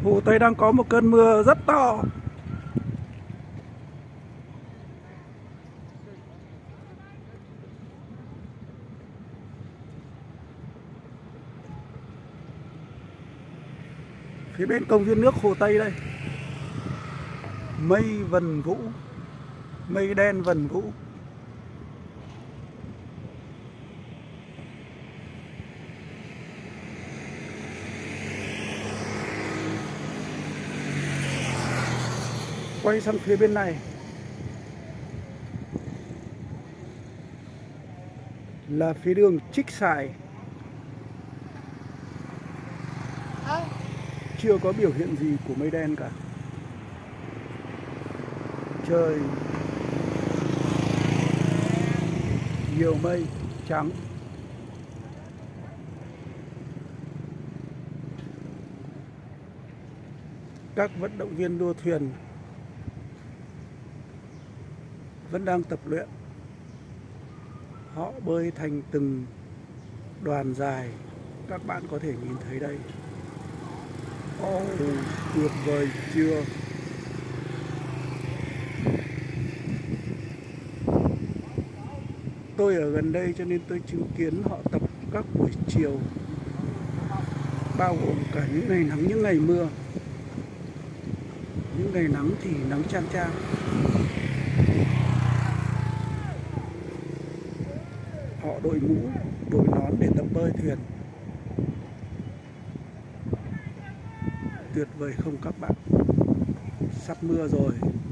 Hồ Tây đang có một cơn mưa rất to. Phía bên công viên nước Hồ Tây đây, mây vần vũ, mây đen vần vũ. Quay sang phía bên này là phía đường Trích Xài. Chưa có biểu hiện gì của mây đen cả. Trời nhiều mây trắng. Các vận động viên đua thuyền vẫn đang tập luyện. Họ bơi thành từng đoàn dài, các bạn có thể nhìn thấy đây. Tuyệt vời chưa? Tôi ở gần đây cho nên tôi chứng kiến họ tập các buổi chiều, bao gồm cả những ngày nắng, những ngày mưa. Những ngày nắng thì nắng chang chang. Họ đội mũ, đội nón để tập bơi thuyền. Tuyệt vời không các bạn? Sắp mưa rồi.